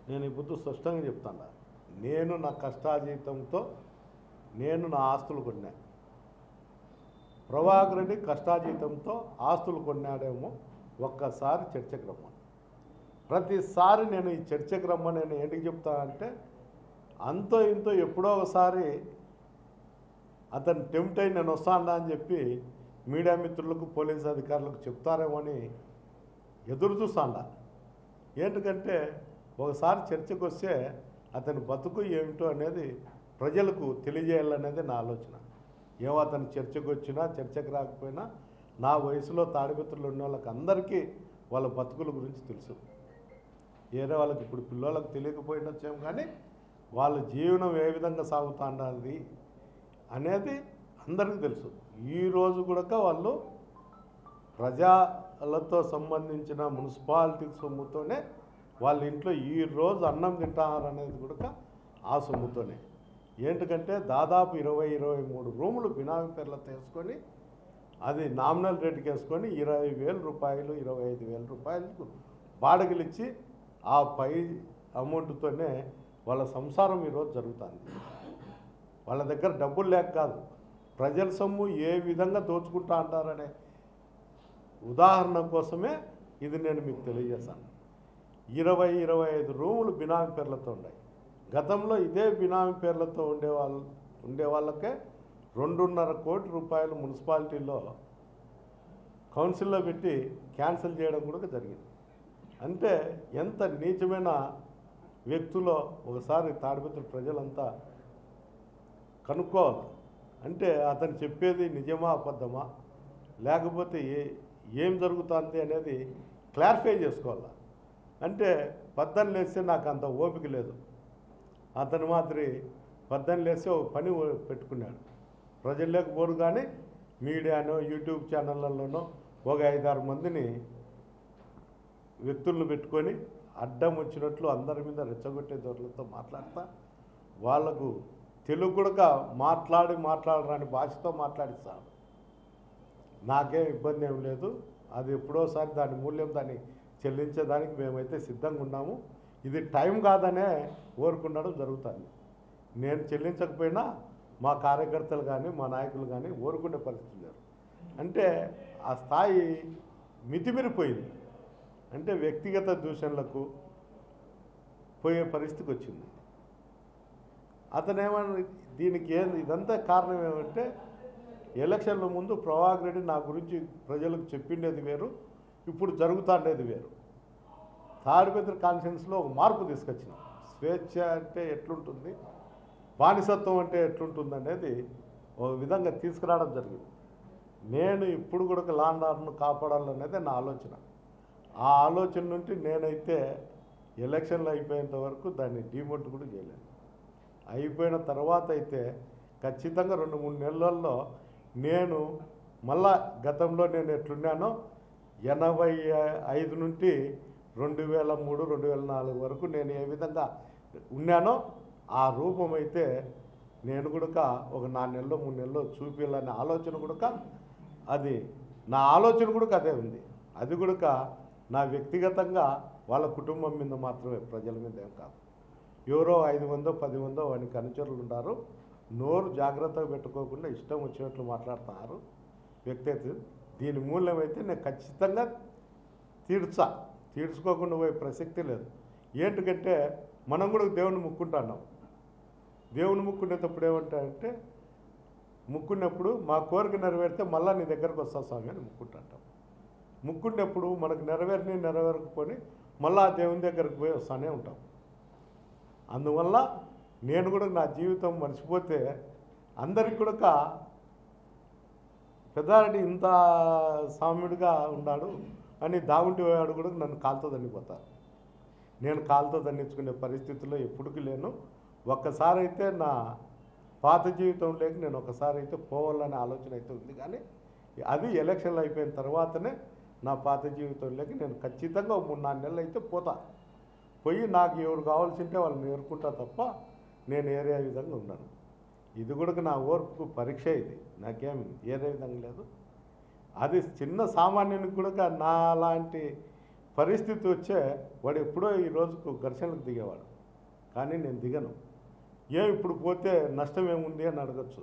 నేను ఇప్పుడు స్పష్టంగా చెప్తాను. నేను నా కష్టాజీతంతో నేను నా ఆస్తులు కొన్నా. ప్రభాకర్ రెడ్డి కష్టాజీతంతో ఆస్తులు కొన్నాడేమో ఒక్కసారి చర్చకు రమ్మని. ప్రతిసారి నేను ఈ చర్చకు రమ్మని నేను ఏంటికి చెప్తానంటే, అంతో ఇంతో ఎప్పుడో ఒకసారి అతను టెంప్ట్ అయి నేను వస్తాను అని చెప్పి మీడియా మిత్రులకు పోలీసు అధికారులకు చెప్తారేమో అని ఎదురు చూస్తాండా. ఏంటంటే ఒకసారి చర్చకు వస్తే అతని బతుకు ఏమిటో అనేది ప్రజలకు తెలియజేయాలనేది నా ఆలోచన. ఏమో అతను చర్చకు వచ్చినా చర్చకు రాకపోయినా నా వయసులో తాడిపత్రులు ఉన్న వాళ్ళకి అందరికీ వాళ్ళ బతుకుల గురించి తెలుసు. వేరే వాళ్ళకి ఇప్పుడు పిల్లలకు తెలియకపోయినచ్చేమో కానీ వాళ్ళ జీవనం ఏ విధంగా సాగుతుండాలి అనేది అందరికీ తెలుసు. ఈరోజు కూడా వాళ్ళు ప్రజలతో సంబంధించిన మున్సిపాలిటీ సొమ్ముతోనే వాళ్ళ ఇంట్లో ఈరోజు అన్నం తింటారనేది కూడా ఆ సొమ్ముతోనే. ఏంటంటే దాదాపు 20-23 రూములు బినామీ పేర్లతో వేసుకొని అది నామినల్ రేటుకి వేసుకొని 20,000 రూపాయలు 25,000 రూపాయలకు బాడగలు ఇచ్చి ఆ పై అమౌంట్తోనే వాళ్ళ సంసారం ఈరోజు జరుగుతుంది. వాళ్ళ దగ్గర డబ్బులు లేక కాదు, ప్రజల సొమ్ము ఏ విధంగా దోచుకుంటా అంటారనే ఉదాహరణ కోసమే ఇది నేను మీకు తెలియజేశాను. 20-25 రూములు బినామీ పేర్లతో ఉన్నాయి. గతంలో ఇదే బినామీ పేర్లతో ఉండే వాళ్ళకే 2.5 కోట్ల రూపాయలు మున్సిపాలిటీలో కౌన్సిల్లో పెట్టి క్యాన్సిల్ చేయడం కూడా జరిగింది. అంటే ఎంత నీచమైన వ్యక్తులో ఒకసారి తాడిపత్రి ప్రజలంతా కనుక్కోవాలి. అంటే అతను చెప్పేది నిజమా అబద్ధమా, లేకపోతే ఏం జరుగుతుంది అనేది క్లారిఫై చేసుకోవాలి. అంటే పద్దెనిమిది లేస్తే నాకు అంత ఓపిక లేదు. అతను మాత్రం పద్దెనిమిది లేస్తే ఒక పని పెట్టుకున్నాడు. ప్రజల్లోకి పోరు కానీ మీడియానో యూట్యూబ్ ఛానళ్ళలోనో ఒక 5-6 మందిని వ్యక్తులను పెట్టుకొని అడ్డం వచ్చినట్లు అందరి మీద రెచ్చగొట్టే దొరలతో మాట్లాడతా వాళ్లకు తెలుగు కూడా మాట్లాడరాని భాషతో మాట్లాడిస్తాను. నాకేం ఇబ్బంది ఏం లేదు. అది ఎప్పుడోసారి దాని మూల్యం దాన్ని చెల్లించేదానికి మేమైతే సిద్ధంగా ఉన్నాము. ఇది టైం కాదనే ఊరుకునడం జరుగుతుంది. నేను చెల్లించకపోయినా మా కార్యకర్తలు కానీ మా నాయకులు కానీ ఊరుకునే పరిస్థితి లేరు. అంటే ఆ స్థాయి మితిమీరిపోయింది. అంటే వ్యక్తిగత దూషణలకు పోయే పరిస్థితికి వచ్చింది. అతనేమన్నా దీనికి ఇదంతా కారణం ఏమంటే, ఎలక్షన్ల ముందు ప్రభాకర్ రెడ్డి నా గురించి ప్రజలకు చెప్పిండేది వేరు, ఇప్పుడు జరుగుతుండేది వేరు. తాడిపత్రి కాన్ఫరెన్స్లో ఒక మార్పు తీసుకొచ్చింది. స్వేచ్ఛ అంటే ఎట్లుంటుంది, బానిసత్వం అంటే ఎట్లుంటుంది అనేది ఒక విధంగా తీసుకురావడం జరిగింది. నేను ఇప్పుడు కూడా లా అండ్ ఆర్డర్ను కాపాడాలనేది నా ఆలోచన. ఆ ఆలోచన నుండి నేనైతే ఎలక్షన్లు అయిపోయేంత వరకు దాన్ని డిమోట్ కూడా చేయలేను. అయిపోయిన తర్వాత అయితే ఖచ్చితంగా 2-3 నెలల్లో నేను మళ్ళా గతంలో నేను ఎట్లున్నానో 85 నుండి 2003-2004 వరకు నేను ఏ విధంగా ఉన్నానో ఆ రూపం అయితే నేను కూడా ఒక 4 నెలలో 3 నెలల్లో చూపించాలనే ఆలోచన కూడా అది నా ఆలోచన కూడా అదే ఉంది. అది కూడా నా వ్యక్తిగతంగా వాళ్ళ కుటుంబం మీద మాత్రమే, ప్రజల మీద ఏం కాదు. ఎవరో 5-10 మందో వానికి అనుచరులు ఉన్నారు. నోరు జాగ్రత్తగా పెట్టుకోకుండా ఇష్టం వచ్చినట్లు మాట్లాడుతున్నారు వ్యక్తి. దీని మూల్యమైతే నేను ఖచ్చితంగా తీర్చుకోకుండా పోయే ప్రసక్తి లేదు. ఏంటంటే మనం కూడా దేవుని ముక్కుంటున్నాం. దేవుని ముక్కునేటప్పుడు ఏమంటారంటే, ముక్కున్నప్పుడు మా కోరిక నెరవేరితే మళ్ళీ నీ దగ్గరకు వస్తా స్వామి అని ముక్కుంటుంటాం. ముక్కున్నప్పుడు మనకు నెరవేరకపోని మళ్ళీ ఆ దేవుని దగ్గరకు పోయి వస్తానే ఉంటాం. అందువల్ల నేను కూడా నా జీవితం మర్చిపోతే అందరికి కూడా పెద్దారెడ్డి ఇంత సామ్యుడిగా ఉన్నాడు అని దాగుంటి వాడు కూడా నన్ను కాలుతో దండిపోతారు. నేను కాలుతో దండించుకునే పరిస్థితుల్లో ఎప్పటికీ లేను. ఒక్కసారి అయితే నా పాత జీవితంలోకి నేను ఒకసారి అయితే పోవాలనే ఆలోచన అయితే ఉంది. కానీ అది ఎలక్షన్లు అయిపోయిన తర్వాతనే నా పాత జీవితంలోకి నేను ఖచ్చితంగా 3-4 నెలలు అయితే పోతా. పోయి నాకు ఎవరు కావాల్సింటే వాళ్ళని నేర్చుకుంటా తప్ప నేను ఏరే విధంగా ఉన్నాను. ఇది కూడా నా ఓర్పుకు పరీక్ష. ఇది నాకేం ఏరే విధంగా లేదు. అది చిన్న సామాన్యునికి కూడా నా లాంటి పరిస్థితి వచ్చే వాడు ఎప్పుడో ఈ రోజుకు ఘర్షణలకు దిగేవాడు. కానీ నేను దిగను. ఇప్పుడు పోతే నష్టం ఏముంది అని అడగచ్చు.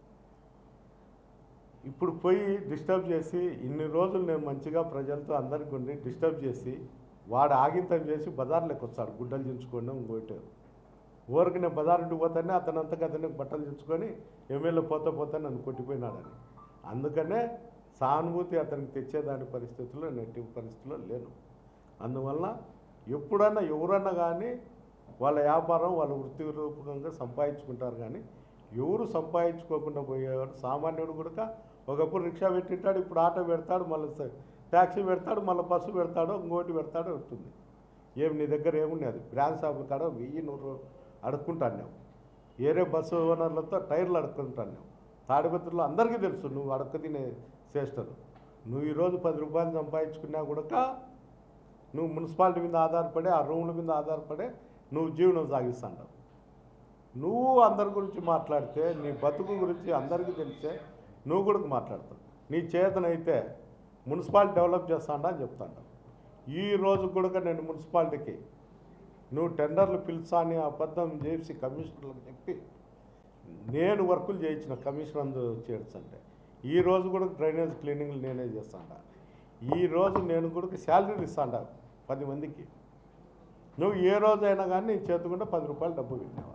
ఇప్పుడు పోయి డిస్టర్బ్ చేసి ఇన్ని రోజులు నేను మంచిగా ప్రజలతో అందరికి ఉండి డిస్టర్బ్ చేసి వాడు ఆగింతం చేసి బజార్లోకి వస్తాడు. గుడ్డలు దించుకోండి ఇంకోటి ఊరికి నేను బజారుకి పోతానే అతనంతకు అతనికి బట్టలు దించుకొని ఎమ్మెల్యే పోతే నన్ను కొట్టిపోయినాడని. అందుకనే సానుభూతి అతనికి తెచ్చేదాని పరిస్థితుల్లో నెట్టి పరిస్థితుల్లో లేను. అందువలన ఎప్పుడన్నా ఎవరన్నా కానీ వాళ్ళ వ్యాపారం వాళ్ళ వృత్తి రూపకంగా సంపాదించుకుంటారు. కానీ ఎవరు సంపాదించుకోకుండా పోయేవాడు సామాన్యుడు కూడా ఒకప్పుడు రిక్షా పెట్టింటాడు, ఇప్పుడు ఆటో పెడతాడు, మళ్ళీ ట్యాక్సీ పెడతాడు, మళ్ళీ బస్సు పెడతాడు, ఇంకోటి పెడతాడు ఉంటుంది. నీ దగ్గర ఏమున్నది? బ్రాండ్ షాపుల కాడ 1000-100 అడుక్కుంటాను నేను. వేరే బస్సు ఓనర్లతో టైర్లు అడుక్కుంటాను నేను. తాడిపత్రిలో అందరికీ తెలుసు నువ్వు అడక్క తినే చేస్తారు. నువ్వు ఈరోజు 10 రూపాయలు సంపాదించుకున్నా కూడా నువ్వు మున్సిపాలిటీ మీద ఆధారపడి ఆ రూముల మీద ఆధారపడే నువ్వు జీవనం సాగిస్తావు. నువ్వు అందరి గురించి మాట్లాడితే నీ బతుకు గురించి అందరికీ తెలిస్తే నువ్వు కూడా మాట్లాడతావు. నీ చేతనైతే మున్సిపాలిటీ డెవలప్ చేస్తాడా అని చెప్తాను. ఈ రోజు కూడా నేను మున్సిపాలిటీకి నువ్వు టెండర్లు పిలుచా అని అబద్ధం చేసి కమిషనర్లకు చెప్పి నేను వర్కులు చేయించిన కమిషనర్ అందు చేర్చంటే ఈ రోజు కూడా డ్రైనేజ్ క్లీనింగ్లు నేనే చేస్తాను. ఈరోజు నేను కూడా శాలరీలు ఇస్తాను 10 మందికి. నువ్వు ఏ రోజైనా కానీ నీ చేతుకుంటే 10 రూపాయలు డబ్బు పెట్టినావా?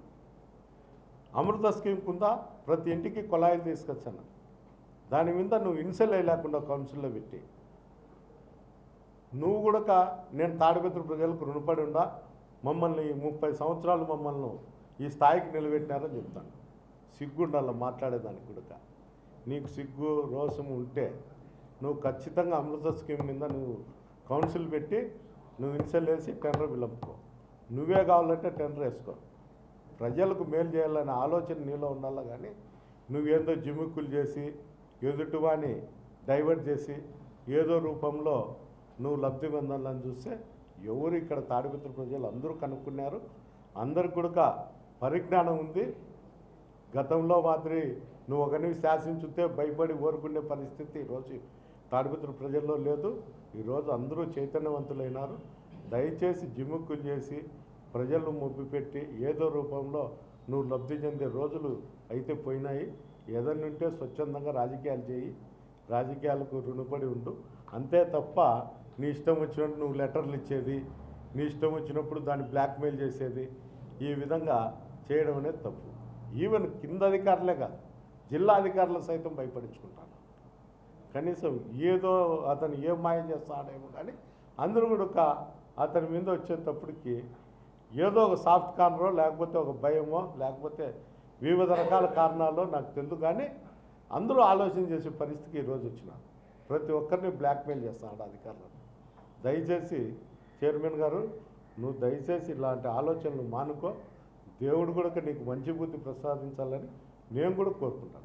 అమృత స్కీమ్ కుందా ప్రతి ఇంటికి కుళాయిలు తీసుకొచ్చాను. దాని మీద నువ్వు ఇన్సెల్ లేకుండా కౌన్సిల్లో పెట్టి నువ్వు కూడా నేను తాడిపత్రి ప్రజలకు రుణపడి ఉండా మమ్మల్ని 30 సంవత్సరాలు మమ్మల్ని ఈ స్థాయికి నిలబెట్టినారని చెప్తాను. సిగ్గుండాల మాట్లాడేదానికి కూడా. నీకు సిగ్గు రోషం ఉంటే నువ్వు ఖచ్చితంగా అమృత స్కీమ్ మీద నువ్వు కౌన్సిల్ పెట్టి నువ్వు ఇన్సెల్ వేసి టెండర్ విలంపుకో. నువ్వే కావాలంటే టెండర్ వేసుకో. ప్రజలకు మేలు చేయాలనే ఆలోచన నీలో ఉండాలి. కానీ నువ్వేందో జిమ్మిక్కులు చేసి ఎదుటివాని డైవర్ట్ చేసి ఏదో రూపంలో నువ్వు లబ్ధి పొందాలని చూస్తే ఎవరు ఇక్కడ తాడిపత్రి ప్రజలు అందరూ కనుక్కున్నారు. అందరికి కూడా పరిజ్ఞానం ఉంది. గతంలో మాదిరి నువ్వు ఒకరిని శాసించుతే భయపడి ఓరుకునే పరిస్థితి ఈరోజు తాడిపత్రి ప్రజల్లో లేదు. ఈరోజు అందరూ చైతన్యవంతులైనారు. దయచేసి జిమ్ముక్కులు చేసి ప్రజలను మొబ్బిపెట్టి ఏదో రూపంలో నువ్వు లబ్ధి చెందే రోజులు అయితే పోయినాయి. ఏదన్నా ఉంటే స్వచ్ఛందంగా రాజకీయాలు చేయి, రాజకీయాలకు రుణపడి ఉండు. అంతే తప్ప నీ ఇష్టం వచ్చినప్పుడు నువ్వు లెటర్లు ఇచ్చేది, నీ ఇష్టం వచ్చినప్పుడు దాన్ని బ్లాక్మెయిల్ చేసేది, ఈ విధంగా చేయడం అనేది తప్పు. ఈవెన్ కింద అధికారులే కాదు, జిల్లా అధికారులు సైతం భయపడించుకుంటాను. కనీసం ఏదో అతను ఏం మాయం చేస్తాడేమో కానీ అందరూ కూడా అతని మీద వచ్చేటప్పటికి ఏదో ఒక సాఫ్ట్ కార్నరో లేకపోతే ఒక భయమో లేకపోతే వివిధ రకాల కారణాల్లో నాకు తెలుసు. కానీ అందరూ ఆలోచన చేసే పరిస్థితికి ఈరోజు వచ్చిన ప్రతి ఒక్కరిని బ్లాక్మెయిల్ చేస్తాడు అధికారులను. దయచేసి చైర్మన్ గారు నువ్వు దయచేసి ఇలాంటి ఆలోచనలు మానుకో. దేవుడు కూడా నీకు మంచి బుద్ధి ప్రసాదించాలని నేను కూడా కోరుకుంటాను.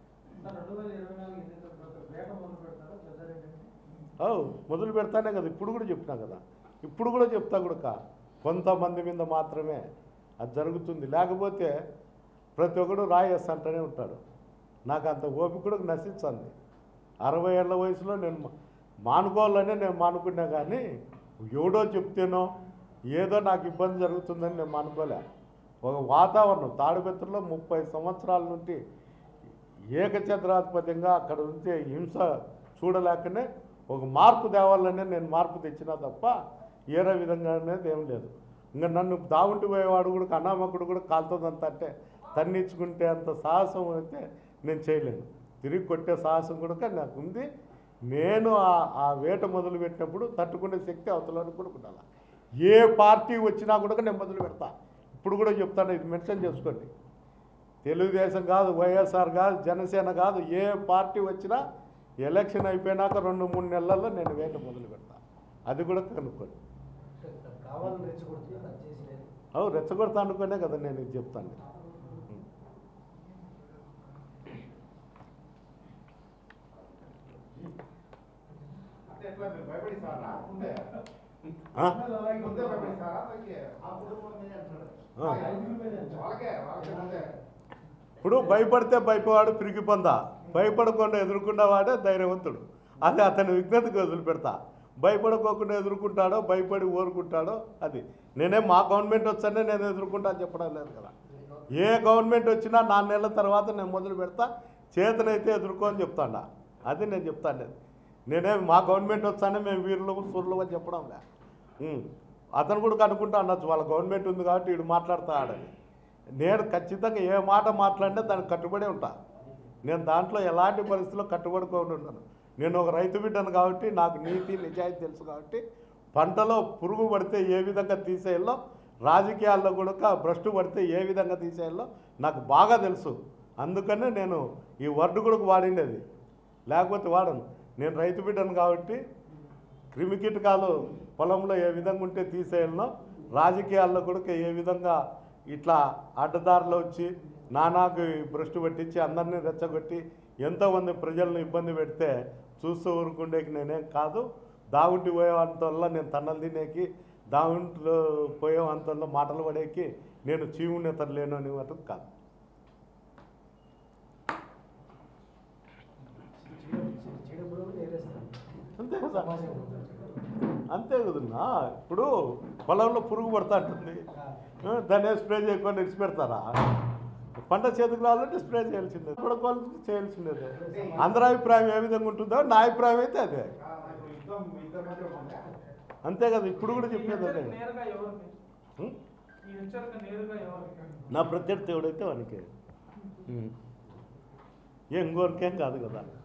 మొదలు పెడతానే కదా, ఇప్పుడు కూడా చెప్పినా కదా, ఇప్పుడు కూడా చెప్తా కూడా కొంతమంది మీద మాత్రమే అది జరుగుతుంది. లేకపోతే ప్రతి ఒక్కడు రాయేస్తంటూనే ఉంటాడు. నాకు అంత ఓపిక కూడా నశించింది. 60 ఏళ్ల వయసులో నేను మానుకోవాలనే నేను మానుకున్నా. కానీ ఎవడో చెప్తేనో ఏదో నాకు ఇబ్బంది జరుగుతుందని నేను మానుకోలే. ఒక వాతావరణం తాడిపత్రిలో 30 సంవత్సరాల నుండి ఏకఛత్రాధిపత్యంగా అక్కడ ఉంటే హింస చూడలేకనే ఒక మార్పు తేవాలనే నేను మార్పు తెచ్చినా తప్ప ఏరే విధంగా అనేది ఏం లేదు. ఇంకా నన్ను దావుంటి పోయేవాడు కూడా అనామకుడు కూడా కాలుతుందంత అంటే తన్నించుకుంటే అంత సాహసం అయితే నేను చేయలేను. తిరిగి కొట్టే సాహసం కూడా నాకు ఉంది. నేను ఆ వేట మొదలు పెట్టినప్పుడు తట్టుకునే శక్తి అవతలని కూడా ఉండాలి. ఏ పార్టీ వచ్చినా కూడా నేను మొదలు పెడతా. ఇప్పుడు కూడా చెప్తాను, ఇది మెన్షన్ చేసుకోండి. తెలుగుదేశం కాదు, వైఎస్ఆర్ కాదు, జనసేన కాదు, ఏ పార్టీ వచ్చినా ఎలక్షన్ అయిపోయినాక 2-3 నెలల్లో నేను వేట మొదలు పెడతా. అది కూడా కనుక్కోండి. రెచ్చగొడతా అనుకునే కదా నేను ఇది చెప్తాను. ఇప్పుడు భయపడితే భయపవాడు పిరికి పొందా, భయపడకుండా ఎదుర్కొన్నవాడే ధైర్యవంతుడు. అది అతని విజ్ఞతకు వదిలిపెడతా. భయపడుకోకుండా ఎదుర్కొంటాడో భయపడి ఊరుకుంటాడో అది. నేనేం మా గవర్నమెంట్ వచ్చానే నేను ఎదుర్కొంటా అని చెప్పడం లేదు కదా. ఏ గవర్నమెంట్ వచ్చినా 4 నెలల తర్వాత నేను మొదలు పెడతా, చేతనైతే ఎదుర్కో అని చెప్తాడా. అది నేను చెప్తాను. నేనే మా గవర్నమెంట్ వచ్చానే మేము వీరులు సూర్యులు అని చెప్పడం లే. అతను కూడా అనుకుంటా అనొచ్చు వాళ్ళ గవర్నమెంట్ ఉంది కాబట్టి వీడు మాట్లాడతాడని. నేను ఖచ్చితంగా ఏ మాట మాట్లాడినా దానికి కట్టుబడి ఉంటా. నేను దాంట్లో ఎలాంటి పరిస్థితుల్లో కట్టుబడుకొని ఉన్నాను. నేను ఒక రైతు బిడ్డను కాబట్టి నాకు నీతి నిజాయితీ తెలుసు కాబట్టి పంటలో పురుగు పడితే ఏ విధంగా తీసేయాలో, రాజకీయాల్లో కూడా భ్రష్టు పడితే ఏ విధంగా తీసేయాలో నాకు బాగా తెలుసు. అందుకనే నేను ఈ వర్డ్ కూడా వాడిండేది, లేకపోతే వాడను. నేను రైతు బిడ్డను కాబట్టి క్రిమికీటకాలు పొలంలో ఏ విధంగా ఉంటే తీసేయాలనో, రాజకీయాల్లో కూడా ఏ విధంగా ఇట్లా అడ్డదారిలో వచ్చి నానాకు భ్రష్టు పట్టించి అందరినీ రెచ్చగొట్టి ఎంతోమంది ప్రజలను ఇబ్బంది పెడితే చూస్తూ ఊరుకుండేకి నేనేం కాదు. దావుంటి పోయేంతవల్ల నేను తన్నలు తినేకి, దావుంట్లో పోయేంతవల్ల మాటలు పడేకి నేను చీవునేతలు లేను అని మటుకు కాదు. అంతే కదా, అంతే కదన్నా. ఇప్పుడు పొలంలో పురుగు పడతా ఉంటుంది, దాన్ని స్ప్రే చేయకుండా విడిచిపెడతారా? పంట చేతికి రావాలంటే స్ప్రే చేయాల్సిందే, పడుకోవాలంటే చేయాల్సిందే. అందరి అభిప్రాయం ఏ విధంగా ఉంటుందో నా అభిప్రాయం అయితే అదే. అంతే కదా, ఇప్పుడు కూడా చెప్పేది అదే. నా ప్రత్యర్థి ఎవడైతే వానికి ఇంకోరికేం కాదు కదా.